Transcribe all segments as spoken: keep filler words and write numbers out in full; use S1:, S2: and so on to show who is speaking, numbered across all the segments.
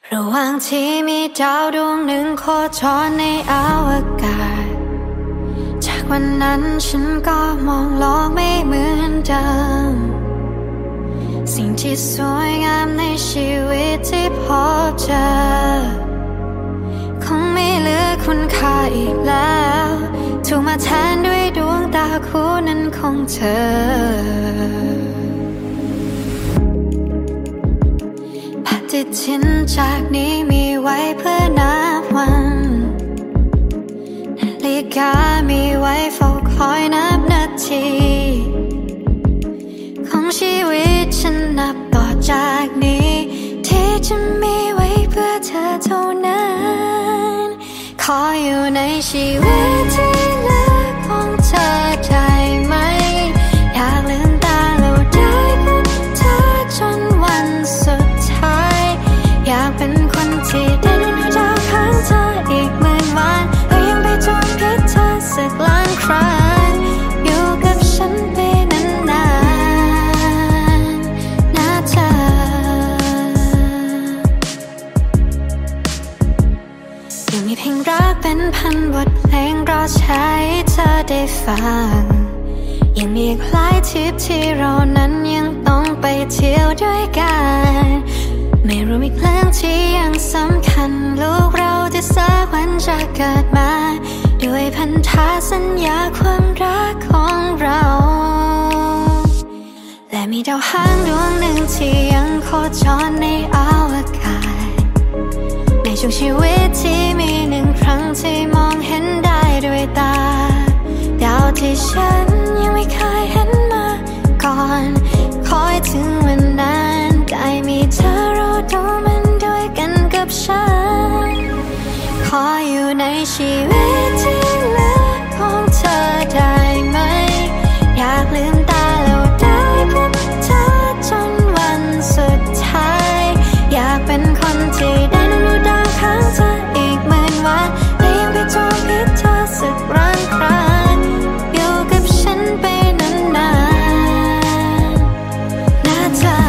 S1: ระหว่างที่มีดาวดวงหนึ่งโคจรในอวกาศจากวันนั้นฉันก็มองโลกไม่เหมือนเดิมสิ่งที่สวยงามในชีวิตที่พบเจอคงไม่เหลือคุณค่าอีกแล้วถูกมาแทนด้วยดวงตาคู่นั้นของเธอปฏิทินจากนี้มีไว้เพื่อนับวันนาฬิกามีไว้เฝ้าคอยนับนาทีของชีวิตฉันนับต่อจากนี้ที่จะมีไว้เพื่อเธอเท่านั้นขออยู่ในชีวิตที่เหลือของเธอได้ไหมอยากลืมตาแล้วได้พบเธอจนวันสุดท้ายอยากเป็นคนที่ได้ดูดาวข้างเธออีกหมื่นวันและยังไปจนพิษเธอสักล้านครั้งอยู่กับฉันไปนานๆนะเธอยังมีเพลงรักเป็นพันบทเพลงรอใช้เธอได้ฟังยังมีอีกหลายทริปที่เรานั้นยังต้องไปเที่ยวด้วยกันไม่รู้อีกเรื่องที่ยังสำคัญลูกเราที่สักวันจะเกิดมาด้วยพันธสัญญาความรักของเราและมีดาวหางดวงหนึ่งที่ยังโคจรในอวกาศในช่วงชีวิตที่มีหนึ่งครั้งที่มองเห็นได้ด้วยตาดาวที่ฉันยังไม่เคยเห็นมาก่อนคอยถึงวันนั้นได้มีเธอเราดูมันด้วยกันกับฉันขออยู่ในชีวิตที่เหลือของเธอได้ไหมอยากลืมตาแล้วได้พบเธอจนวันสุดท้ายอยากเป็นคนที่ได้ดูดาวข้างเธออีกหมื่นวันและยังไปจองพิษเธอสักล้านครั้งอยู่กับฉันไปนานๆนะเธอ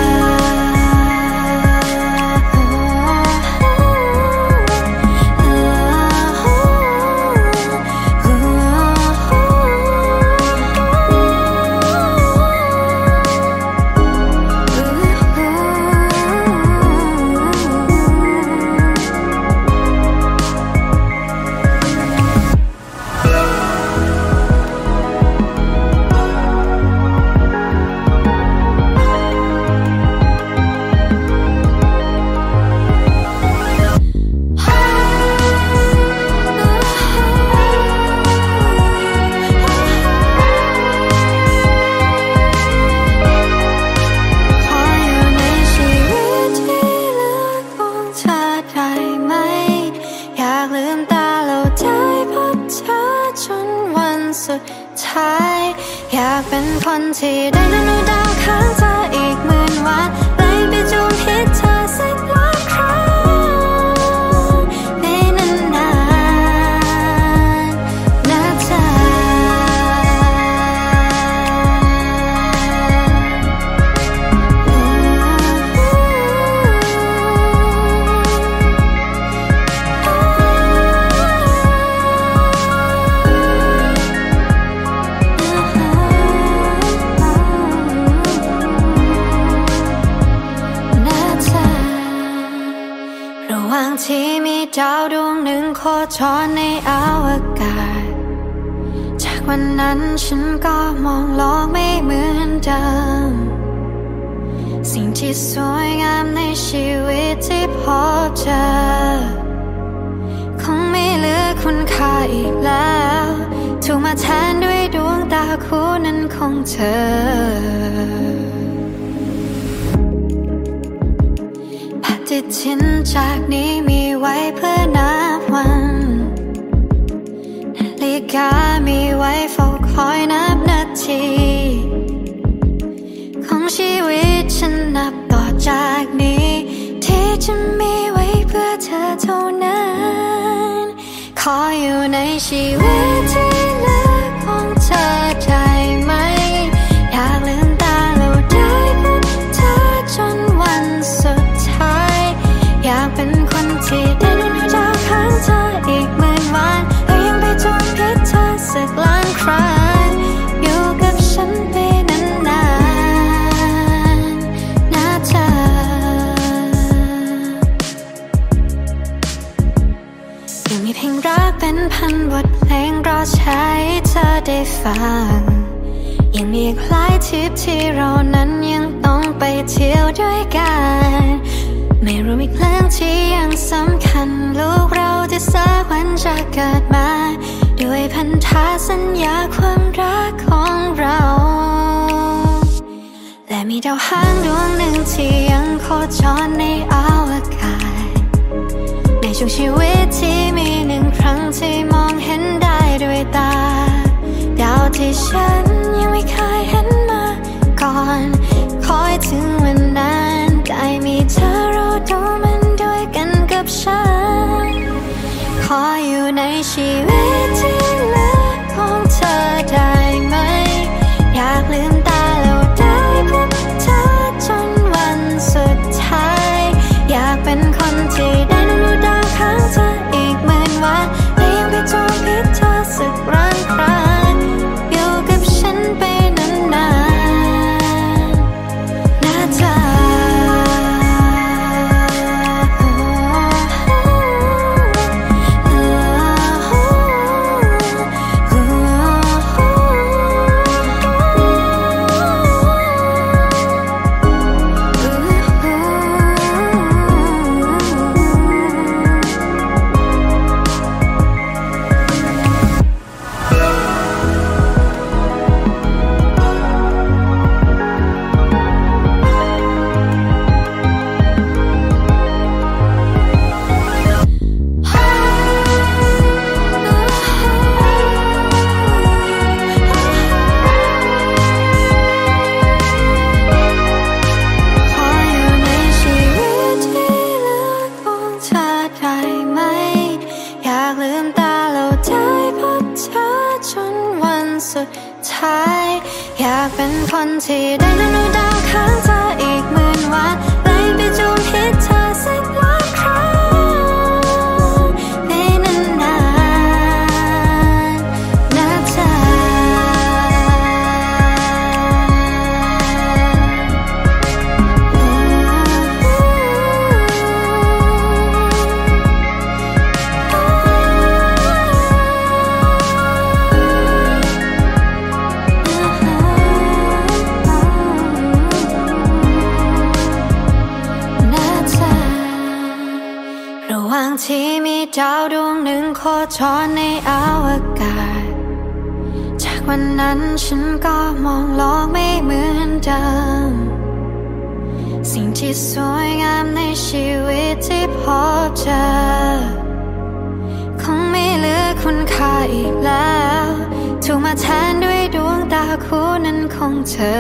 S1: อยากเป็นคนที่ได้ดูดาวข้างเธออีกหมื่นวันไล่ไปจูบพิษเธอสักล้านครั้งไปนานๆนะเธอที่มีดาวดวงหนึ่งโคจรในอวกาศจากวันนั้นฉันก็มองโลกไม่เหมือนเดิมสิ่งที่สวยงามในชีวิตที่พบเจอคงไม่เหลือคุณค่าอีกแล้วถูกมาแทนด้วยดวงตาคู่นั้นของเธอปฏิทินจากนี้มีไว้เพื่อนับวันนาฬิกามีไว้เฝ้าคอยนับนาทีของชีวิตฉันนับต่อจากนี้ที่จะมีไว้เพื่อเธอเท่านั้นขออยู่ในชีวิตที่เหลือของเธอได้ไหมอยากลืมตาแล้วได้พบเธอจนวันสุดท้ายอยากเป็นแชร์ให้เธอได้ฟังยังมีอีกหลายทริปที่เรานั้นยังต้องไปเที่ยวด้วยกันไม่รู้อีกเรื่องที่ยังสำคัญลูกเราที่สักวันจะเกิดมาด้วยพันธสัญญาความรักของเราและมีดาวหางดวงหนึ่งที่ยังโคจรในอวกาศในช่วงชีวิตที่มีหนึ่งครั้งที่มองเห็นได้ด้วยตาดาวที่ฉันยังไม่เคยเห็นมาก่อนคอยถึงวันนั้นได้มีเธอเราดูมันด้วยกันกับฉันขออยู่ในชีวิตที่เหลือของเธอได้ไหมอยากลืมตาแล้วได้พบเธอจนวันสุดท้ายอยากเป็นคนที่ได้ดูดาวข้างเธออีกหมื่นวันและยังไปจองพิษเธอสักร้อยครั้งอยู่กับฉันไปนานๆนะเธออยากเป็นคนที่ได้ดูดาวข้างเธออีกหมื่นวันไล่ไปจูบพิษเธอสักล้านครั้งในนานๆนะเธอที่มีดาวดวงหนึ่งโคจรในอวกาศจากวันนั้นฉันก็มองโลกไม่เหมือนเดิมสิ่งที่สวยงามในชีวิตที่พบเจอคงไม่เหลือคุณค่าอีกแล้วถูกมาแทนด้วยดวงตาคู่นั้นของเธอ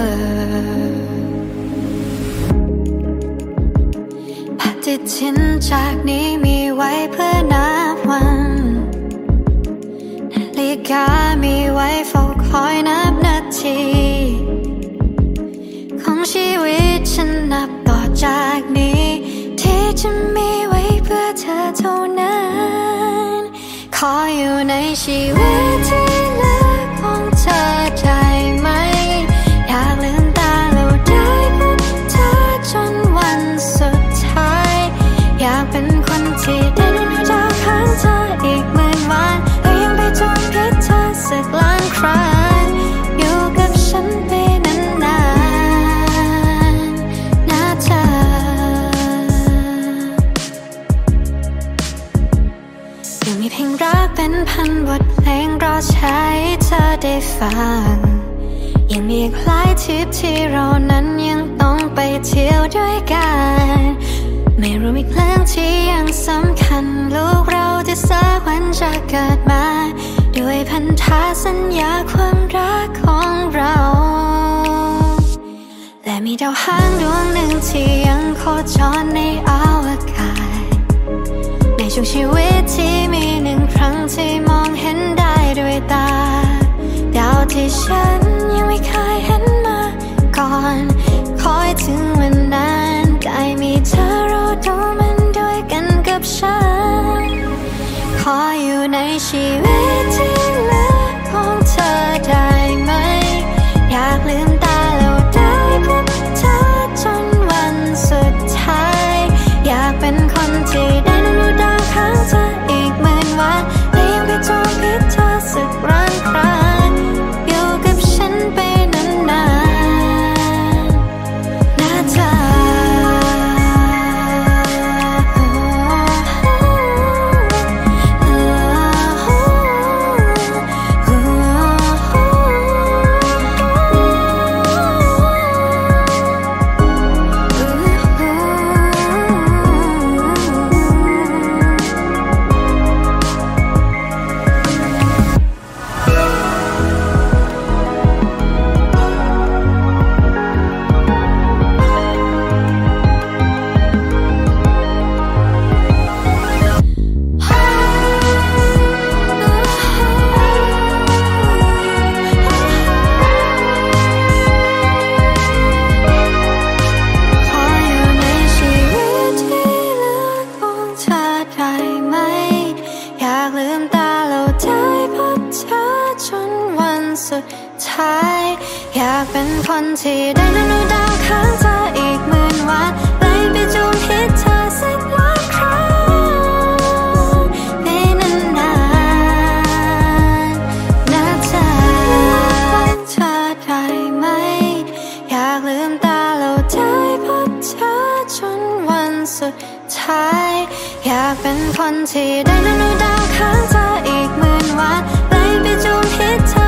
S1: ปฏิทินจากนี้มีไว้เพื่อนับวันนาฬิกามีไว้เฝ้าคอยนับนาทีของชีวิตฉันนับต่อจากนี้ที่จะมีไว้เพื่อเธอเท่านั้นขออยู่ในชีวิตที่เหลือของเธอได้ไหมอยากลืมตาแล้วได้พบเธอจนวันสุดท้ายอยากเป็นคนที่ได้ดูดาวข้างเธออีกหมื่นวันและยังไปจองพิษเธอสักล้านครั้งอยู่กับฉันไปนานๆนะเธอยังมีเพลงรักเป็นพันบทเพลงรอใช้เธอได้ฟังยังมีอีกหลายทริปที่เรานั้นยังต้องไปเที่ยวด้วยกันไม่รู้อีกเรื่องที่ยังสำคัญลูกเราที่สักวันจะเกิดมาด้วยพันธสัญญาความรักของเราและมีดาวหางดวงหนึ่งที่ยังโคจรในอวกาศในช่วงชีวิตที่มีหนึ่งครั้งที่มองเห็นได้ด้วยตาดาวที่ฉันยังไม่เคยเห็นมาก่อนคอยถึงวันนั้นได้มีเธอเราดูมันด้วยกันกับฉันขออยู่ในชีวิตที่เหลือของเธอได้ไหมอยากลืมตาแล้วได้พบเธอจนวันสุดท้ายอยากเป็นคนที่ได้ดูดาวข้างเธออีกหมื่นวันและยังไปจองพิษเธอคนที่ได้นานูดาวข้างเธออีกหมื่นวันไล่ไปจูบพิษเธอสักล้านครั้งในนานๆนะเธอเธอได้ไหมอยากลืมตาแล้วได้พบเธอจนวันสุดท้ายอยากเป็นคนที่ได้นานูดาวข้างเธออีกหมื่นวันไล่ไปจูบพิษเธอ